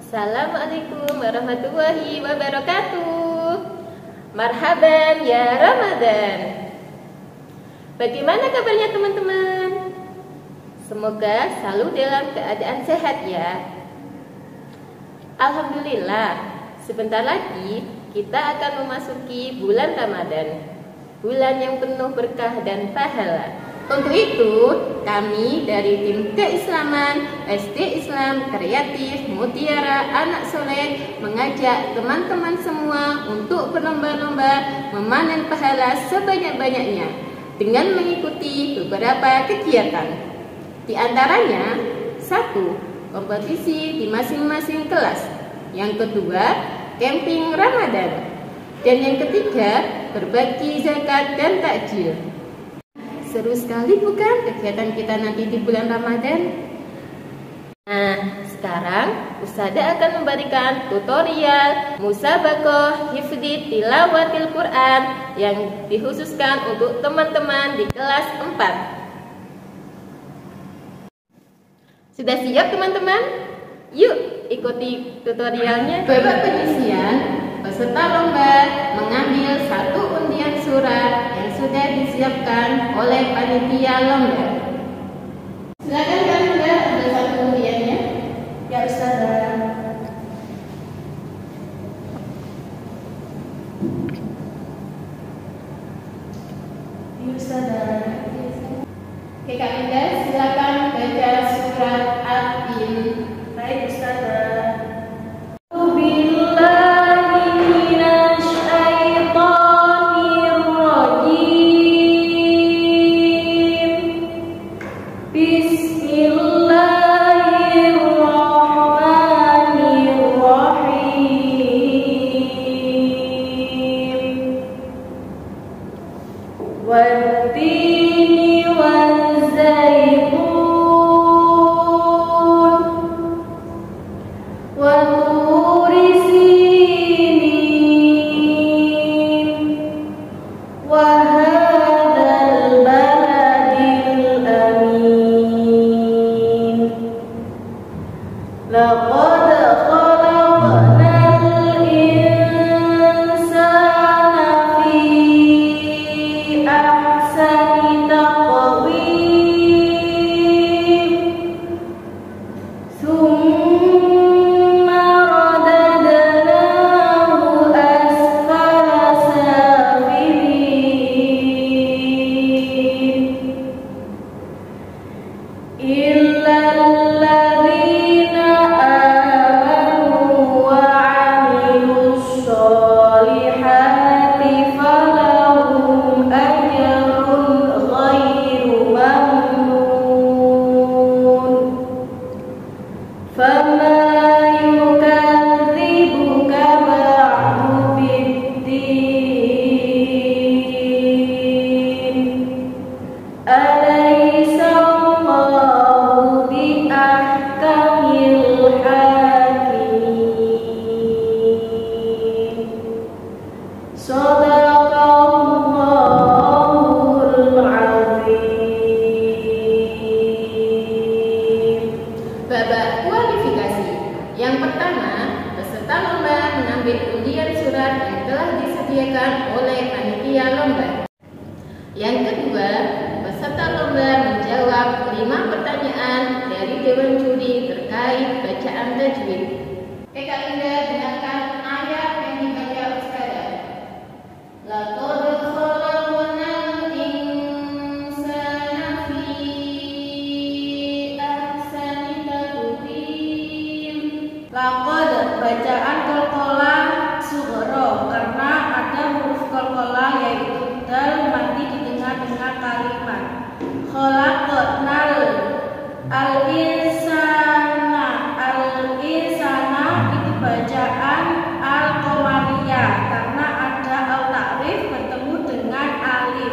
Assalamualaikum warahmatullahi wabarakatuh. Marhaban ya Ramadan. Bagaimana kabarnya teman-teman? Semoga selalu dalam keadaan sehat ya. Alhamdulillah, sebentar lagi kita akan memasuki bulan Ramadan, bulan yang penuh berkah dan pahala. Untuk itu, kami dari tim Keislaman SD Islam Kreatif Mutiara Anak Soleh mengajak teman-teman semua untuk berlomba-lomba memanen pahala sebanyak-banyaknya dengan mengikuti beberapa kegiatan. Di antaranya, 1. Kompetisi di masing-masing kelas. Yang kedua, camping Ramadan. Dan yang ketiga, berbagi zakat dan takjil. Seru sekali bukan kegiatan kita nanti di bulan Ramadan? Nah, sekarang Ustazah akan memberikan tutorial musabaqah hifdzi tilawatil Quran yang dikhususkan untuk teman-teman di kelas 4. Sudah siap teman-teman? Yuk ikuti tutorialnya. Babak penyisian, peserta lomba mengambil satu undian surat yang sudah disiapkan oleh panitia lomba. Silakan Kanda ambil satu undiannya. Ya Ustazah. Ya Ustazah. Oke Kak Indah, silakan baca surat Al-In. Baik Ustazah. Babak kualifikasi. Yang pertama, peserta lomba mengambil undian surat yang telah disediakan oleh panitia lomba. Yang kedua, peserta lomba menjawab 5 pertanyaan dari dewan juri terkait bacaan tajwid. Kak Indah, dengarkan ayat yang dibaca Ustazah. Laqad khalaqnal insana fi ahsani taqwim. Laqad bacaan qalqalah sughra karena ada huruf qalqalah yaitu dal mati di tengah-tengah kalimat. Khalaqnal al-insana itu bacaan al-qamariyah karena ada al-ta'rif bertemu dengan alif.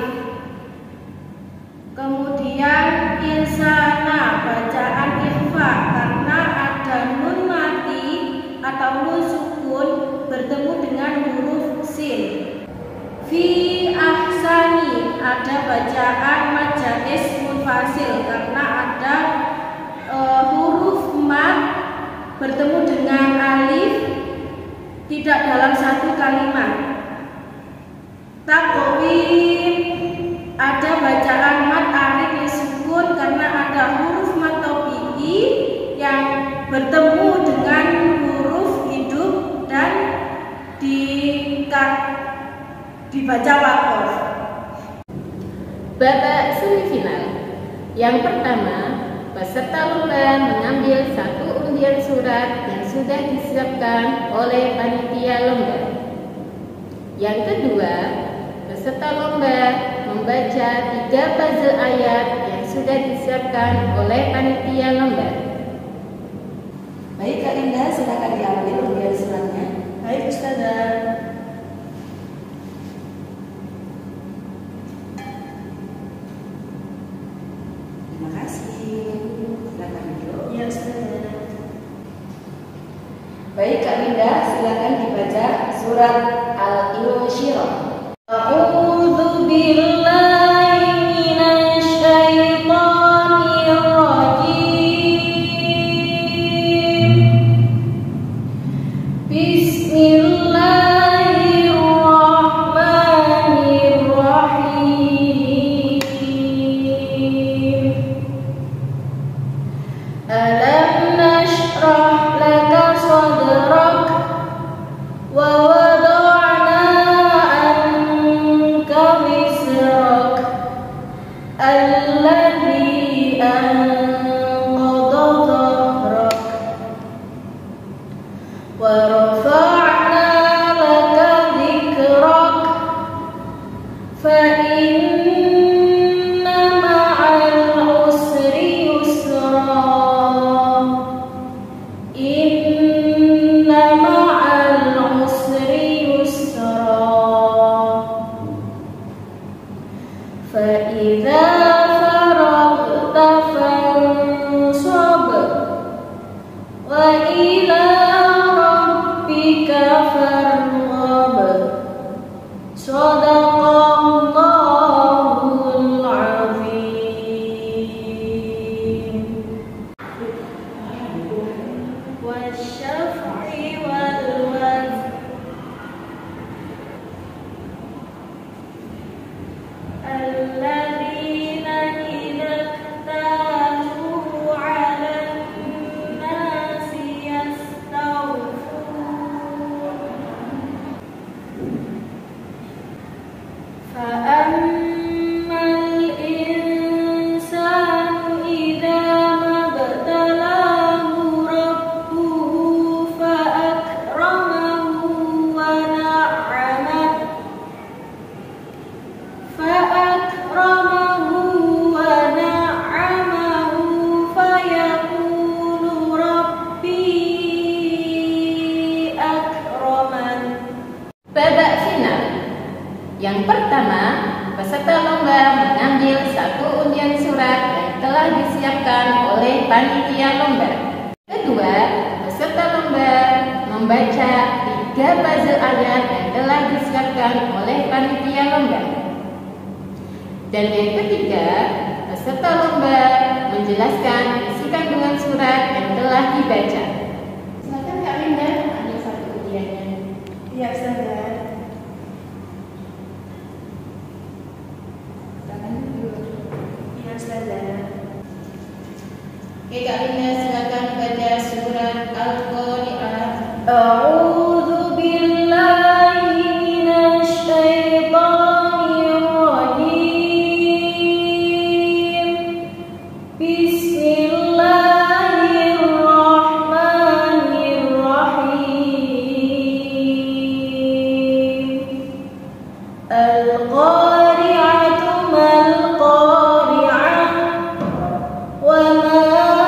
Kemudian insana bacaan ikhfa karena ada nun mati atau nun sukun bertemu dengan huruf sin. Fi ahsani ada bacaan majais munfasil karena ada huruf mat bertemu dengan tidak dalam satu kalimat. Takwim ada bacaan mat arik lisukun karena ada huruf mat tobi'i yang bertemu dengan huruf hidup dan dibaca wakof. Babak semifinal. Yang pertama, peserta lomba mengambil satu undian surat yang sudah disiapkan oleh panitia lomba. Yang kedua, peserta lomba membaca 3 puzzle ayat yang sudah disiapkan oleh panitia lomba. Baik Kak Linda, silakan diambil undian suratnya. Baik Ustazah. Terima kasih. Silakan duduk. Ya Ustazah. Baik Kak Linda, silakan dibaca surat Al-Insyirah. A'udzu billahi minasy syaithanir rajim. Bismillahirrahmanirrahim. Alam nashrah laka sadrak wa wada'na anka wizrak alladhi anqadha dhahrak wa rafa'na laka dhikrak fa inna ma'al usri yusra inna ma'al usri yusra fa idza faraghta fansab wa ila rabbika farghab. Shadaqallahul azim. Wasyaf'i wal wazn. Alladzina idza iktalu 'alan nasi yastawfun. Fa'ammal insanu idza mabtalahu rabbuhu fa'akramahu wa na'amahu fayaqulu rabbi akraman. Babak final. Yang pertama, peserta lomba mengambil satu undian surat yang telah disiapkan oleh panitia lomba. Kedua, peserta lomba membaca 3 puzzle ayat yang telah disiapkan oleh panitia lomba. Dan yang ketiga, peserta lomba menjelaskan isi kandungan surat yang telah dibaca. Silakan Kak Linda ambil satu undiannya. Ya Ustazah. Ya Ustazah. Oke Kak Linda, silakan baca surat Al-Qari'ah. A'udzu billahi minasy syaithanir rajim. Bismillahirrahmanirrahim. Al-qari'atu mal-qari'ah wa ma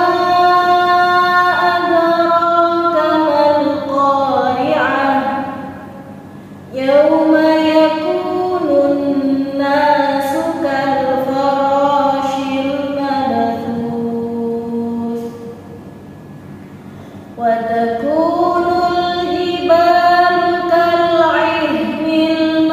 adraka mal-qari'ah. Yauma yakunun nasu kal-farashil mabthus wa takunul jibalu kal-'ihmil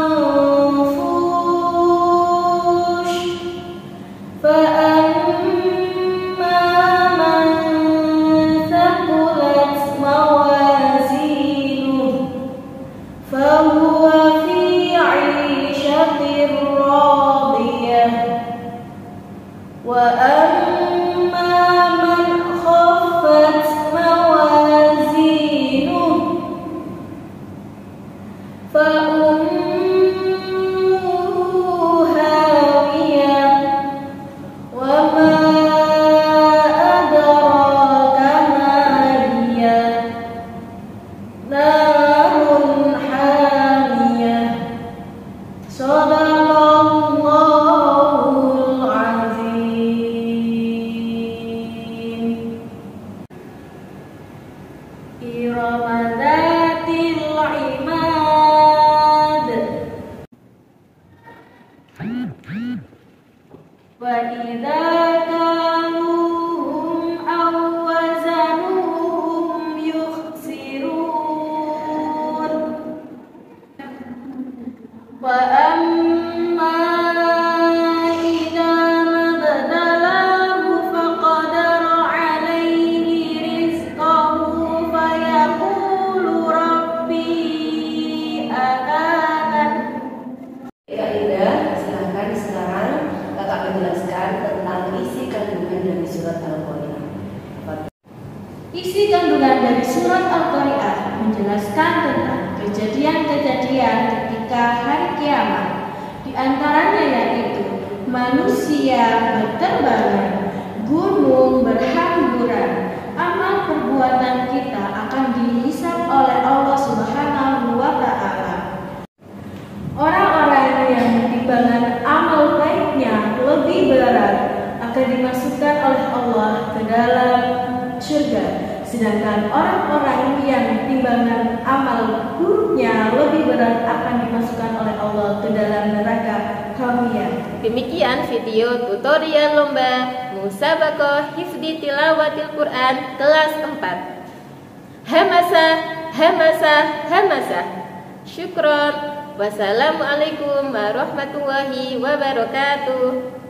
manfush fa amma man thaqulat mawazinuhu إرم ذات العماد وإذا كالوهم أو وزنوهم يخسرون وأما إذا ما ابتلاه فقدر عليه رزقه فيقول ربي أهانن. Kaidah, silahkan sekarang kakak menjelaskan tentang isi kandungan dari surat Al-Qari'ah. Isi kandungan dari surat Al-Qari'ah menjelaskan tentang kejadian-kejadian ketika hari kiamat. Di antaranya yaitu manusia berterbangan, gunung berhamburan. Amal perbuatan kita akan dihisab oleh Allah Subhanahu wa Ta'ala. Orang-orang yang timbangan amal baiknya lebih berat akan dimasukkan oleh Allah ke dalam surga, sedangkan orang-orang yang timbangan amal buruknya lebih berat akan dimasukkan oleh Allah ke dalam neraka Hawiyah. Demikian video tutorial lomba Musabaqah Hifdzi Tilawatil Quran kelas 4. Hamasah, hamasah, hamasah. Syukron. Wassalamualaikum warahmatullahi wabarakatuh.